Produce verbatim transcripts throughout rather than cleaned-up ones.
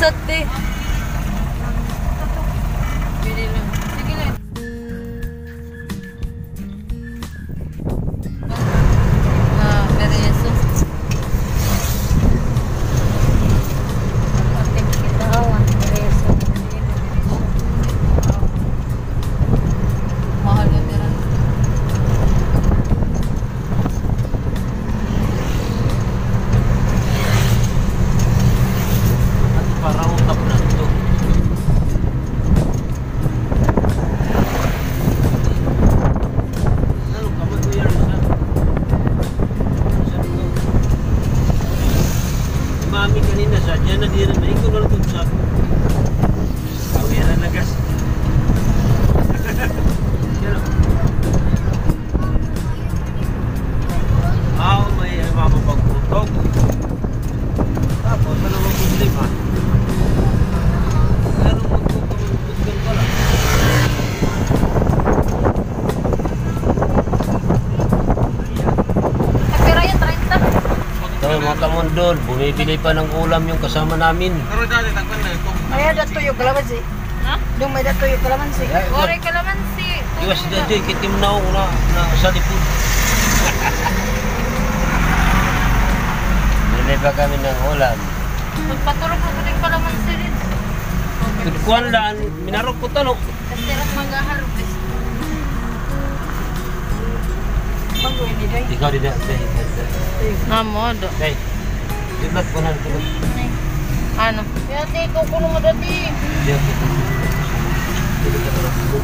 Isat eh. Bili lang. Sige lang. Ah, Bereso. Konting kitawan, Bereso. Mahal yun nila. Parang utap na ito. Ano ka ba ito yan? Mami kanina sa dyan na di rin na ikaw na ito sa kawiran na gas. Yan o. Ah, may mamapagputok. Tapos ano ang problema? Pero magpuputok ka lang. Pera yan, treinta. Ito mga kamundol, bumibili pa ng ulam yung kasama namin. Pero dati takpan na ito. May dato yung kalamansi. Ha? Yung may dato yung kalamansi. Ore kalamansi. Iwas na dyan, kitim na ako na, na sa lipod. Bili pa kami ng ulam. Magpaturok ko din kalamansi rin. Kukuhan lang, minarok ko tanong. Kasi rin mag-harvest. Bago ini day. Ikaw din na, say, Namodo. say. Dibat ko na ito. Ano? Yati, kukulo mo dati. Diyan ko. Dili ka na lang.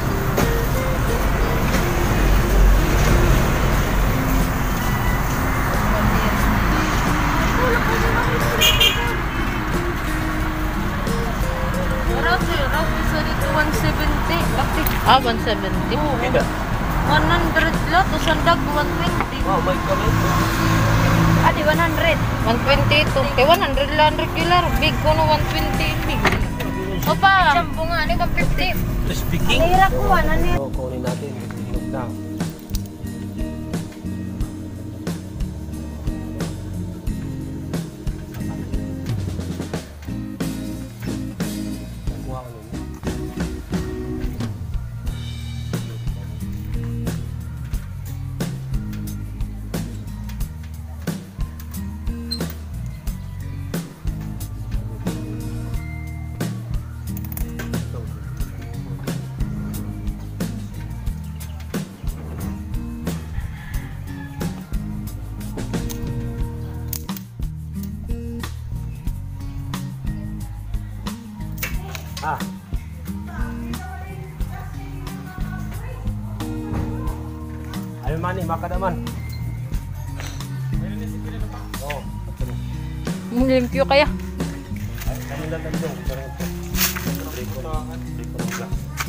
Rauti, rauti sa dito one seventy. Bakit? Ah, one seventy. Kida? one hundred lot, o sandag one twenty. Oh, may kamay. Ah, di one hundred. one twenty ito. Kaya one hundred lang regular. Big ko no one twenty. Big. Opa. Sampo nga, ano kang fifty? Speaking. Lira ko, ano niya? So, kunin natin. Hinog na. Kuha ko nun. Ah. Ayo mani, makadaman. Oh, Limpyo kaya. ay, kami lang lang yung parang ito. Break ko na, break ko na.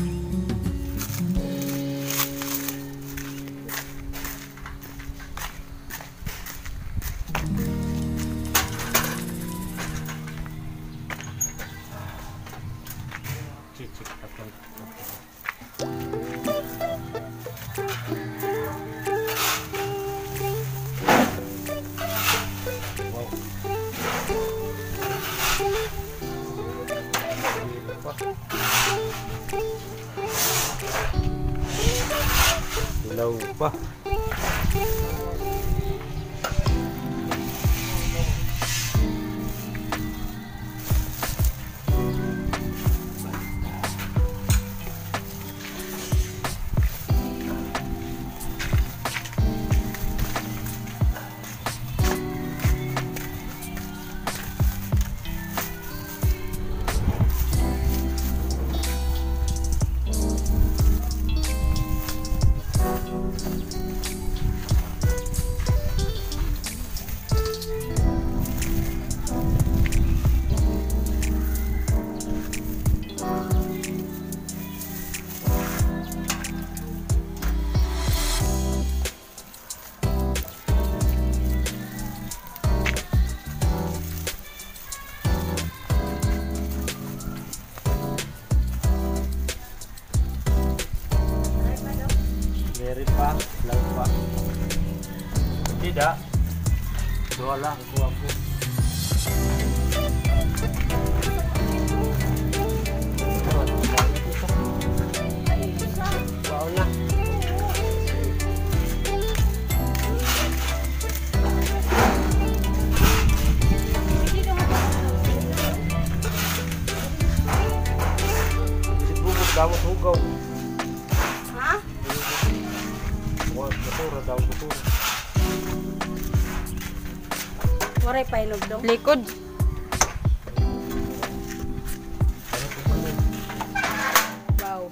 Cicik akan. Wow. Dilaw pa. Meron pa, lang pa. Tidak. Dua lang, kuha ko. Waray painog dong. Likod. Wow.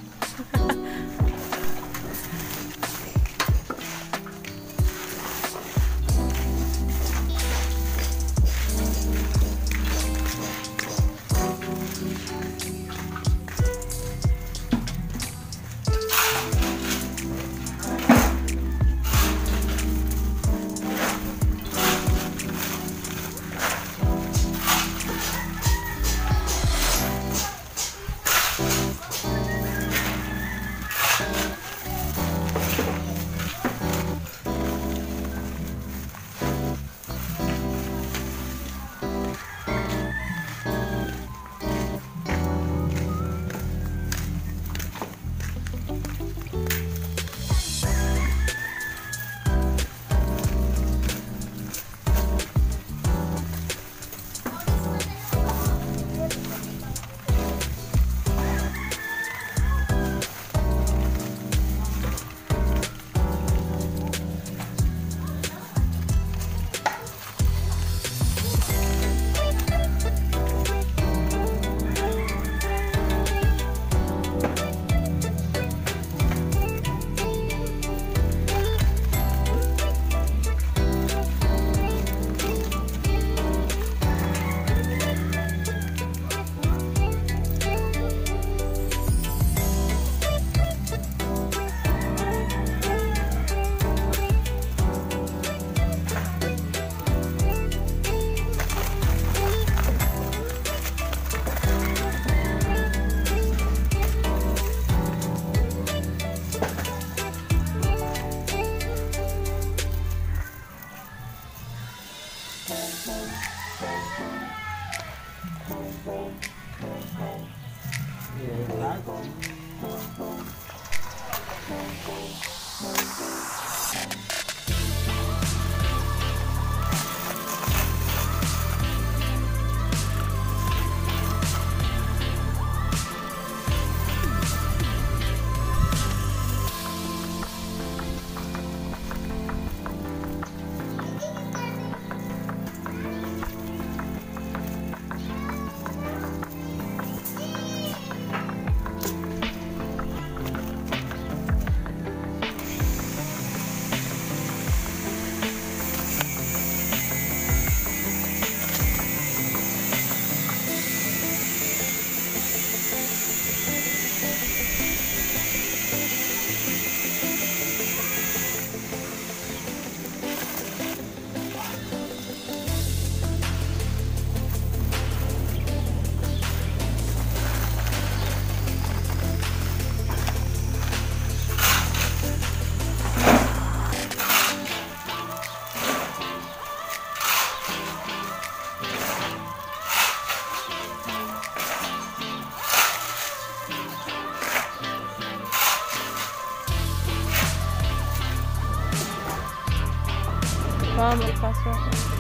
Ah, may pasok.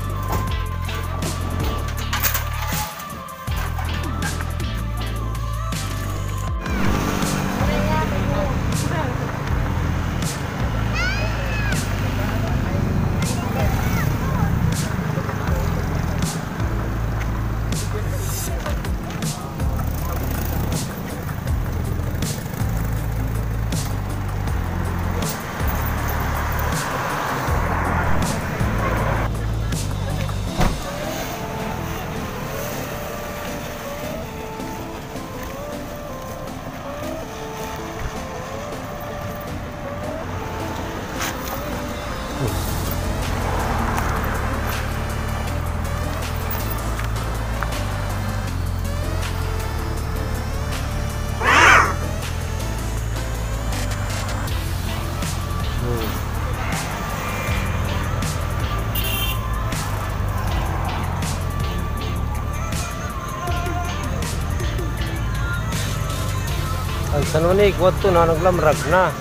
Ang sanunik, wato na naglamrag na.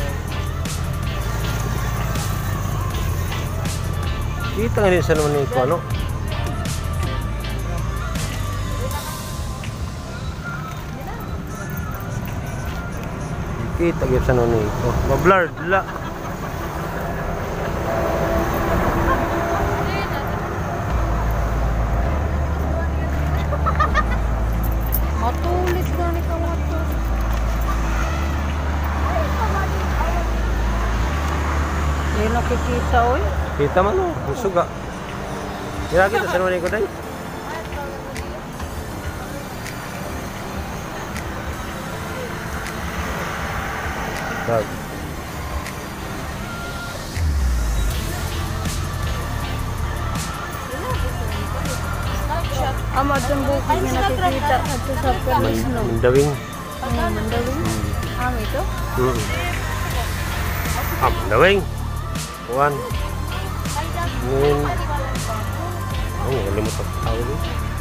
Kita nga rin sanunik ko, ano? Kita nga sanunik ko. Mablard la. Kita man o, ang suga. Kira kita sa naman ko day. Tag. Amo itong bukid nga nakikita at sa Palis, no? Mandawing. Ano, mandawin? Amo ito? Mm. Ah, mandawing. Kuan. Ngayon. Oh, limot ang tao din.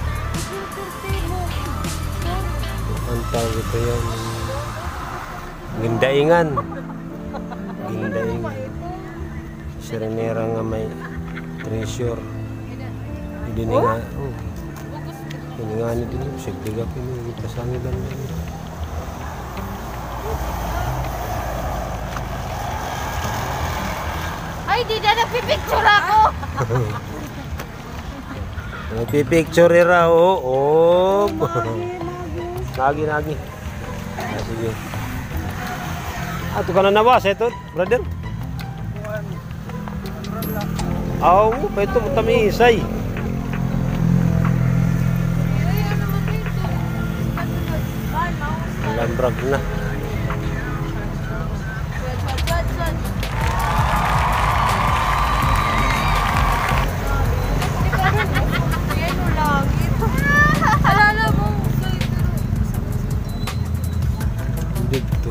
Ang tawag ito yung gindaingan. Gindaingan. Sirenera nga may treasure. Hindi nga. Oh. Hindi nga ni din. Sigligap ini. Pasangilan na yun. Ay, di na nagpipicture ako! Nagpipicture ra o. Oh. Nagi, nagi. Ah, sige. Ato ka na nawas ito, brother. Aw, pa ito mo tamisay. Lambrag na. Dito.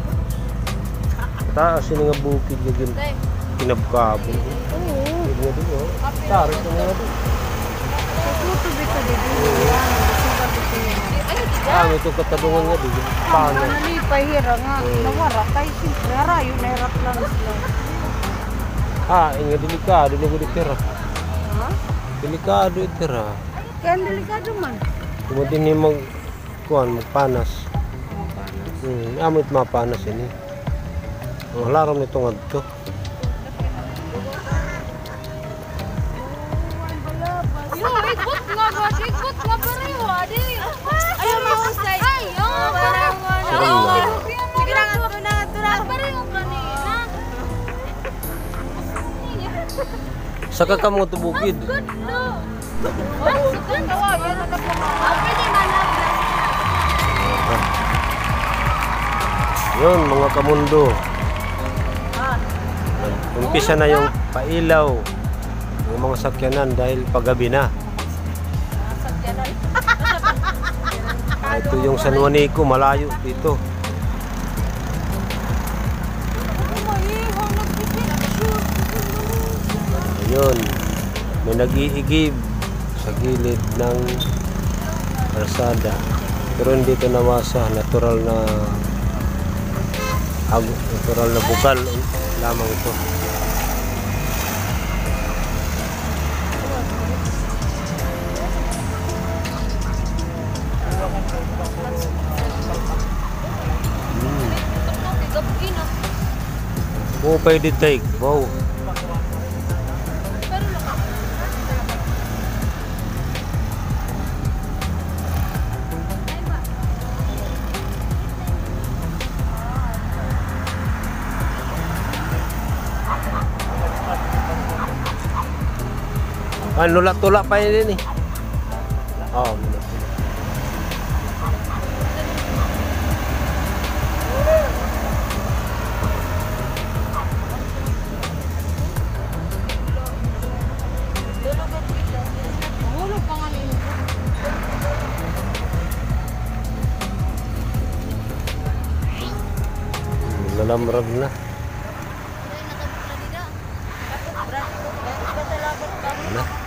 Taas yun nga bukid na gin. Kinabkabon. Oo. Hindi nga din o. Tarik na nga din. Tutubig ka din. Ah, may itong katanungan nga din. Paano? Nalipay hira nga. Nawara kay simple. Harayo na hirap lang sila. Ah, nga delikado na gud tira. Ha? Delikado tira. Kaya ang delikado man. Kumatin ni mag kuan magpanas. Hmm, amit mapanas ini. Ang larom nito ngadto. Yo, ikot nga ba? Ikot nga ba rin? Adi. Ayaw mahusay. Ayaw. Parang Sarang na. sige na nga. Tuna, tuna. Parang yung kanina. Saka ka mo tubukid. Good no. Oh, sugan ka. Yan na lang. Pwede manap na. Yun mga kamundo. Umpisa na yung pailaw ng mga sakyanan dahil paggabi na. Ah, ito yung San Juanico, malayo dito. Ayun, may nag-iigib sa gilid ng kalsada. Pero hindi ito nawasa, natural na natural na bukal lamang ito. Hmm. Oh, pwede take. Wow. Ah, nulak-tulak pa yun eh. Oo, oh, nulak-tulak. Mahulog pa nga nito. Nalamrag na. Ano?